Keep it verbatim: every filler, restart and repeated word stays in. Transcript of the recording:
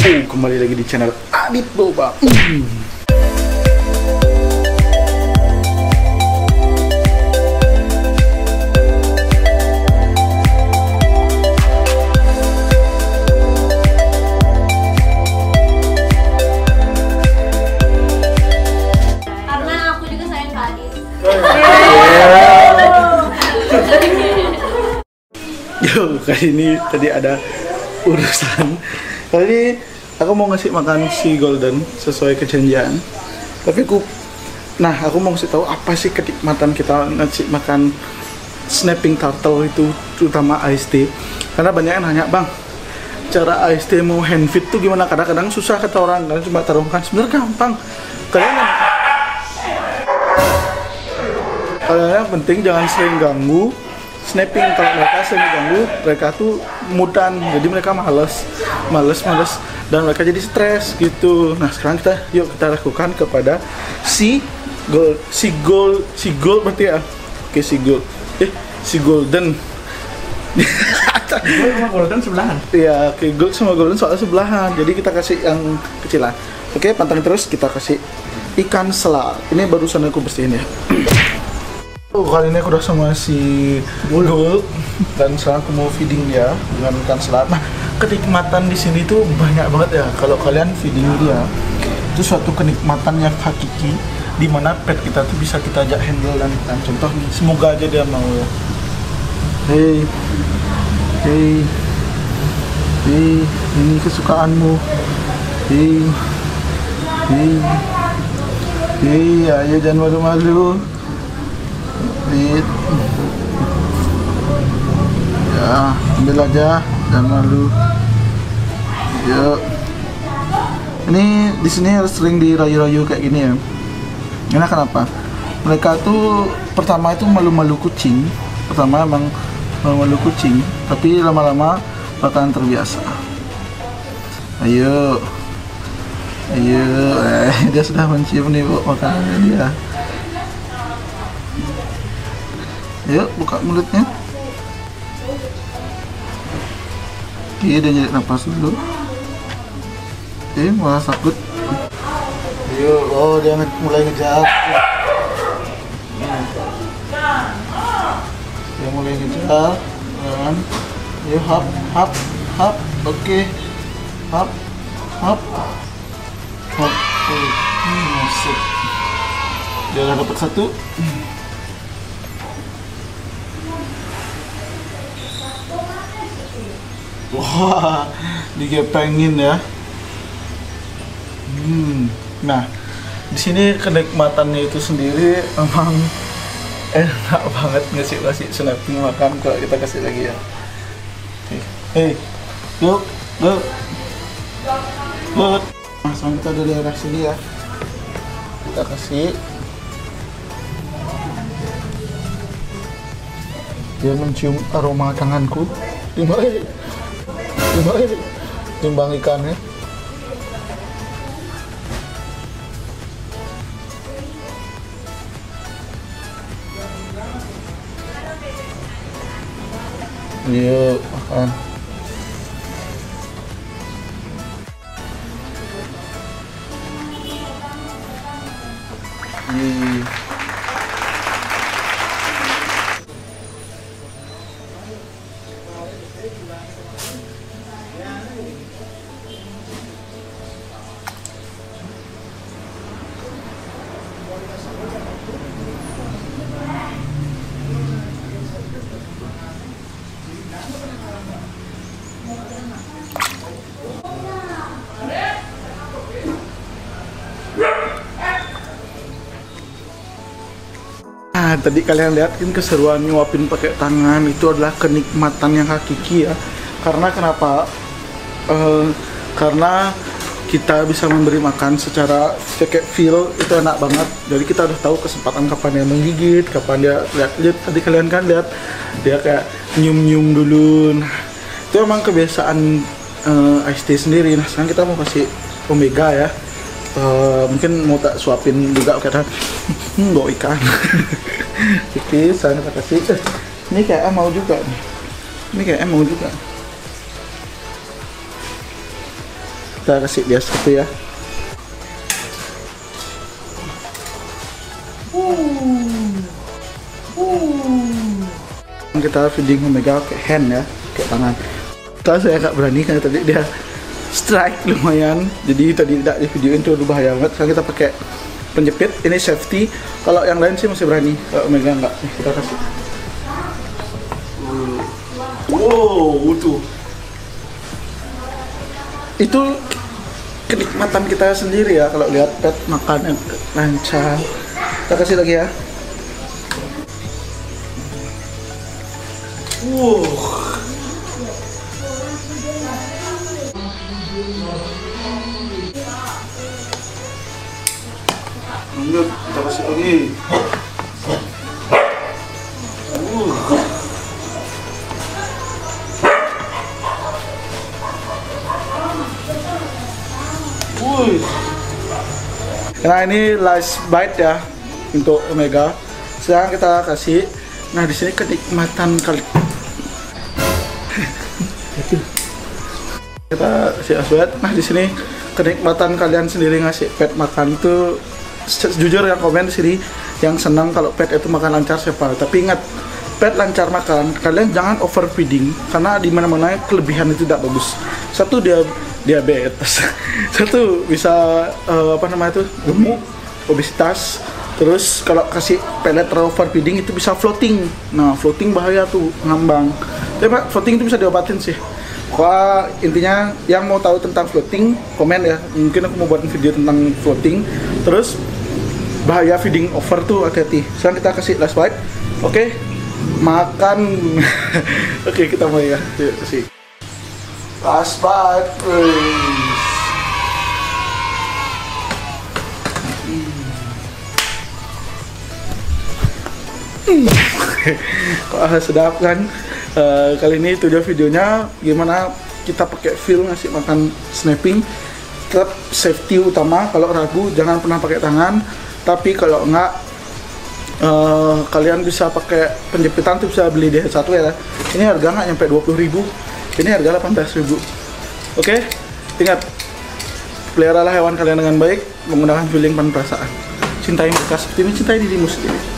Oh, kembali lagi di channel Adit Boba. Mm. Karena aku juga sayang Kak Adit. Yo, kali ini tadi ada urusan. Kali ini aku mau ngasih makan si Golden sesuai kejanjian. Tapi aku, nah aku mau ngasih tahu apa sih kenikmatan kita ngasih makan snapping turtle itu, terutama iced tea. Karena banyak yang nanya, bang, cara iced tea mau hand feed tuh gimana? Kadang-kadang susah kata orang, karena cuma taruhkan. Sebenarnya gampang. Kalian kalian yang penting jangan sering ganggu. Snapping, kalau mereka sering ganggu, mereka tuh mutan, jadi mereka males, males, males, dan mereka jadi stres gitu. Nah sekarang kita, yuk kita lakukan kepada si gold, si gold, si gold berarti ya, oke si gold, eh si golden. Gold sama golden sebelahan. Iya, oke gold sama golden soalnya sebelahan, jadi kita kasih yang kecilan. Oke, pantang terus kita kasih ikan selar. Ini barusan aku bersihin ya. Oh, kali ini aku udah sama si Gold dan sekarang aku mau feeding dia dengan ikan selat. Nah, kenikmatan di sini tuh banyak banget ya. Kalau kalian feeding dia, itu suatu kenikmatan yang hakiki di mana pet kita tuh bisa kita ajak handle dan, dan contoh nih, semoga aja dia mau ya. Hey, hey, hey, ini kesukaanmu. Hey, hey, hey, ayo jangan malu-malu. Bit. Ya, ambil aja, jangan malu. Yuk. Ini di sini harus sering dirayu-rayu kayak gini ya. Karena kenapa? Mereka tuh pertama itu malu-malu kucing. Pertama emang malu-malu kucing, tapi lama-lama bakalan terbiasa. Ayo. Ayo, eh, dia sudah mencium nih bu makanannya dia. Yuk, buka mulutnya. Oke, dia nyari nafas dulu. Oke, malah takut. Yuk, oh dia mulai ngejar. Dia mulai ngejar. Kan? Yuk, hap, hap, hap. Oke, hap, hap, hap. Hmm, masuk. Dia udah dapat satu. Wah, digepengin ya. Hmm. Nah, di sini kenikmatannya itu sendiri emang enak banget ngasih kasih snapping makan kalau kita kasih lagi ya. Hei, yuk, yuk, yuk. Langsung kita dari arah sini ya. Kita kasih. Dia mencium aroma tanganku. Gimana? Gimana ini? Timbang ikannya. Yuk, makan. Yuk. Nah, tadi kalian lihat kan keseruan nyuapin pakai tangan itu adalah kenikmatan yang hakiki ya. Karena kenapa? Uh, karena kita bisa memberi makan secara kayak feel itu enak banget. Jadi kita udah tahu kesempatan kapan dia menggigit, kapan dia lihat, lihat tadi kalian kan lihat dia kayak nyium-nyium dulu. Nah, itu emang kebiasaan uh, iced tea sendiri. Nah, sekarang kita mau kasih omega ya. Uh, mungkin mau tak suapin juga kata hmm, bawa ikan. Oke, saya kasih. Eh, ini kayak mau juga nih. Ini kayak mau juga. kita kasih dia satu ya. Kita feeding Omega ke hand ya, ke tangan. Kita saya agak berani karena tadi dia strike lumayan, jadi tadi tidak di videoin itu bahaya banget. Sekarang kita pakai penjepit, ini safety. Kalau yang lain sih masih berani, kalau Omega enggak. Nih, kita kasih. Wow, tuh. Itu kenikmatan kita sendiri ya kalau lihat pet makan yang lancar. Kita kasih lagi ya. Wow. Lanjut, kita kasih lagi. Uh. Wuih. Nah ini last bite ya untuk Omega. Sekarang kita kasih. Nah di sini kenikmatan kali. Kita kasih aswet. Nah di sini kenikmatan kalian sendiri ngasih pet makan itu. Jujur yang komen di sini yang senang kalau pet itu makan lancar siapa. Tapi ingat, pet lancar makan, kalian jangan overfeeding karena di mana-mana kelebihan itu tidak bagus. Satu dia diabetes, satu bisa uh, apa namanya itu gemuk, obesitas. Terus kalau kasih pelet terlalu overfeeding itu bisa floating. Nah floating bahaya tuh, ngambang. Tapi floating itu bisa diobatin sih. Wah, intinya yang mau tahu tentang floating, komen ya. Mungkin aku mau buat video tentang floating. Terus bahaya feeding over tuh, hati-hati. Sekarang kita kasih last bite. Oke, makan. Oke, kita mau ya. Yuk, kasih. Last bite, please. Hmm. Kok sedap kan? Uh, kali ini itu dia videonya gimana kita pakai feel ngasih makan snapping. Tetap safety utama, kalau ragu jangan pernah pakai tangan, tapi kalau enggak uh, kalian bisa pakai penjepitan tuh, bisa beli di satu ya. Ini harga nggak nyampe dua puluh ribu, ini harga delapan belas ribu. Oke, ingat, peliharalah hewan kalian dengan baik menggunakan feeling dan perasaan. Cintai mereka seperti ini, cintai dirimu sendiri.